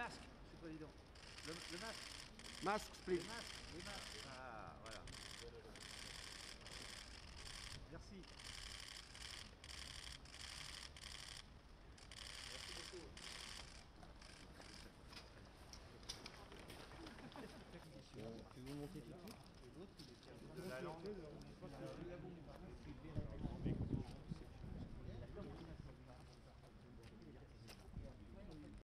masque, Monsieur le Président. Le masque. Masque split. Les masques. Ah, voilà. Merci.